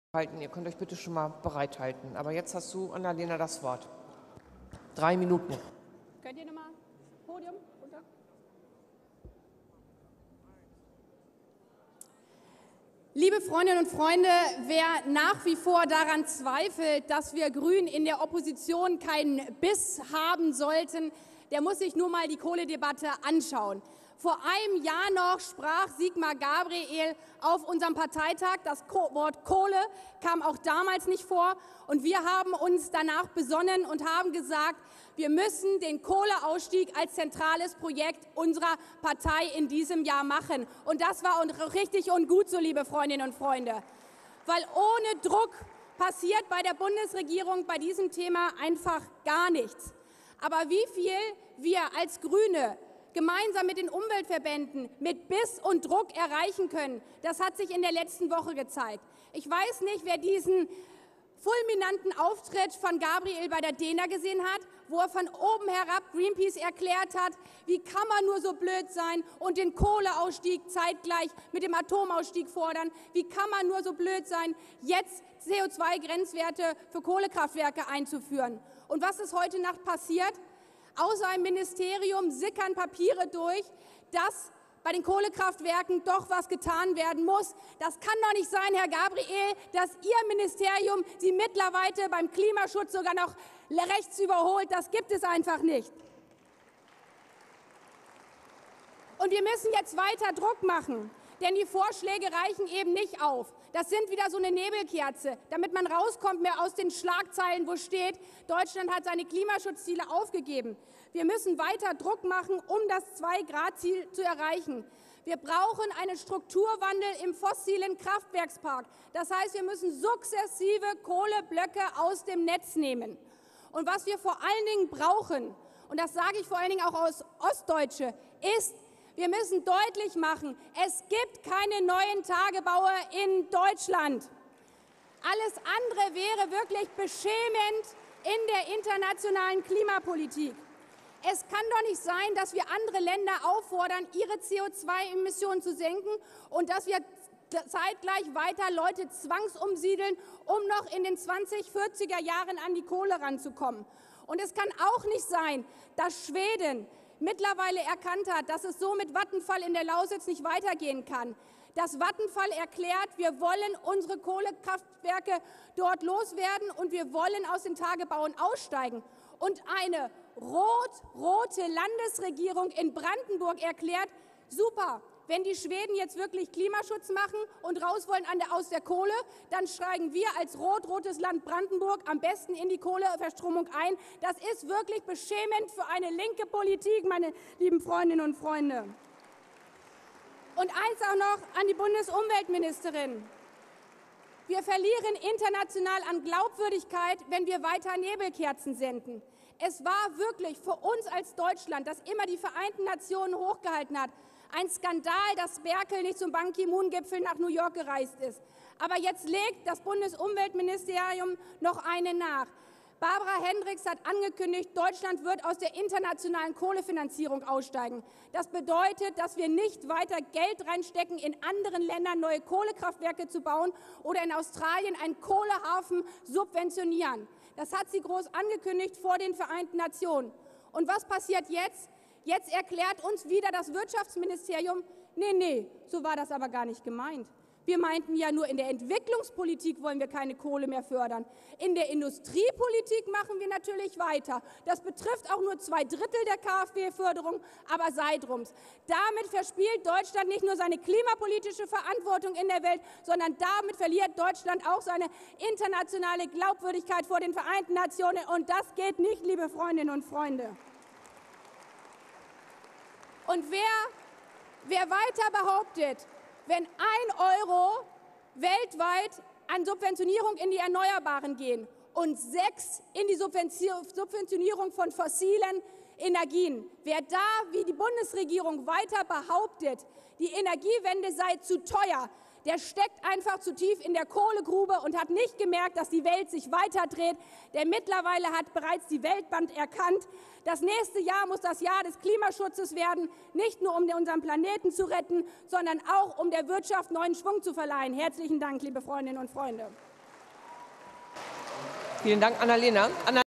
Ihr könnt euch bitte schon mal bereithalten. Aber jetzt hast du, Annalena, das Wort. 3 Minuten. Könnt ihr nochmal Podium runter? Liebe Freundinnen und Freunde, wer nach wie vor daran zweifelt, dass wir Grünen in der Opposition keinen Biss haben sollten, der muss sich nur mal die Kohledebatte anschauen. Vor einem Jahr noch sprach Sigmar Gabriel auf unserem Parteitag. Das Wort Kohle kam auch damals nicht vor. Und wir haben uns danach besonnen und haben gesagt, wir müssen den Kohleausstieg als zentrales Projekt unserer Partei in diesem Jahr machen. Und das war richtig und gut so, liebe Freundinnen und Freunde. Weil ohne Druck passiert bei der Bundesregierung bei diesem Thema einfach gar nichts. Aber wie viel wir als Grüne gemeinsam mit den Umweltverbänden mit Biss und Druck erreichen können, das hat sich in der letzten Woche gezeigt. Ich weiß nicht, wer diesen fulminanten Auftritt von Gabriel bei der DENA gesehen hat, wo er von oben herab Greenpeace erklärt hat, wie kann man nur so blöd sein und den Kohleausstieg zeitgleich mit dem Atomausstieg fordern, wie kann man nur so blöd sein, jetzt CO2-Grenzwerte für Kohlekraftwerke einzuführen. Und was ist heute Nacht passiert? Aus seinem Ministerium sickern Papiere durch, dass bei den Kohlekraftwerken doch was getan werden muss. Das kann doch nicht sein, Herr Gabriel, dass Ihr Ministerium Sie mittlerweile beim Klimaschutz sogar noch rechts überholt. Das gibt es einfach nicht. Und wir müssen jetzt weiter Druck machen, denn die Vorschläge reichen eben nicht auf. Das sind wieder so eine Nebelkerze, damit man rauskommt mehr aus den Schlagzeilen, wo steht, Deutschland hat seine Klimaschutzziele aufgegeben. Wir müssen weiter Druck machen, um das 2-Grad-Ziel zu erreichen. Wir brauchen einen Strukturwandel im fossilen Kraftwerkspark. Das heißt, wir müssen sukzessive Kohleblöcke aus dem Netz nehmen. Und was wir vor allen Dingen brauchen, und das sage ich vor allen Dingen auch als Ostdeutsche, ist, wir müssen deutlich machen, es gibt keine neuen Tagebaue in Deutschland. Alles andere wäre wirklich beschämend in der internationalen Klimapolitik. Es kann doch nicht sein, dass wir andere Länder auffordern, ihre CO2-Emissionen zu senken und dass wir zeitgleich weiter Leute zwangsumsiedeln, um noch in den 2040er Jahren an die Kohle ranzukommen. Und es kann auch nicht sein, dass Schweden mittlerweile erkannt hat, dass es so mit Vattenfall in der Lausitz nicht weitergehen kann. Dass Vattenfall erklärt, wir wollen unsere Kohlekraftwerke dort loswerden und wir wollen aus den Tagebauen aussteigen. Und eine rot-rote Landesregierung in Brandenburg erklärt, super, wenn die Schweden jetzt wirklich Klimaschutz machen und raus wollen aus der Kohle, dann steigen wir als rot-rotes Land Brandenburg am besten in die Kohleverstromung ein. Das ist wirklich beschämend für eine linke Politik, meine lieben Freundinnen und Freunde. Und eins auch noch an die Bundesumweltministerin. Wir verlieren international an Glaubwürdigkeit, wenn wir weiter Nebelkerzen senden. Es war wirklich für uns als Deutschland, das immer die Vereinten Nationen hochgehalten hat, ein Skandal, dass Merkel nicht zum Ban Ki-moon-Gipfel nach New York gereist ist. Aber jetzt legt das Bundesumweltministerium noch eine nach. Barbara Hendricks hat angekündigt, Deutschland wird aus der internationalen Kohlefinanzierung aussteigen. Das bedeutet, dass wir nicht weiter Geld reinstecken, in anderen Ländern neue Kohlekraftwerke zu bauen oder in Australien einen Kohlehafen subventionieren. Das hat sie groß angekündigt vor den Vereinten Nationen. Und was passiert jetzt? Jetzt erklärt uns wieder das Wirtschaftsministerium, nee, so war das aber gar nicht gemeint. Wir meinten ja nur, in der Entwicklungspolitik wollen wir keine Kohle mehr fördern. In der Industriepolitik machen wir natürlich weiter. Das betrifft auch nur 2/3 der KfW-Förderung, aber sei drum's. Damit verspielt Deutschland nicht nur seine klimapolitische Verantwortung in der Welt, sondern damit verliert Deutschland auch seine internationale Glaubwürdigkeit vor den Vereinten Nationen. Und das geht nicht, liebe Freundinnen und Freunde. Und wer weiter behauptet, wenn 1 Euro weltweit an Subventionierung in die Erneuerbaren gehen und 6 in die Subventionierung von fossilen Energien, wer da, wie die Bundesregierung weiter behauptet, die Energiewende sei zu teuer, der steckt einfach zu tief in der Kohlegrube und hat nicht gemerkt, dass die Welt sich weiterdreht. Denn mittlerweile hat bereits die Weltbank erkannt, das nächste Jahr muss das Jahr des Klimaschutzes werden, nicht nur um unseren Planeten zu retten, sondern auch um der Wirtschaft neuen Schwung zu verleihen. Herzlichen Dank, liebe Freundinnen und Freunde. Vielen Dank, Annalena.